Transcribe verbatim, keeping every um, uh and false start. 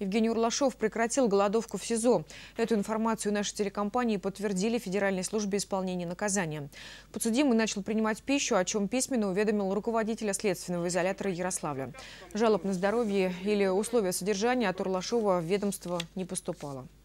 Евгений Урлашов прекратил голодовку в СИЗО. Эту информацию нашей телекомпании подтвердили в Федеральной службе исполнения наказания. Подсудимый начал принимать пищу, о чем письменно уведомил руководителя следственного изолятора Ярославля. Жалоб на здоровье или условия содержания от Урлашова в ведомство не поступало.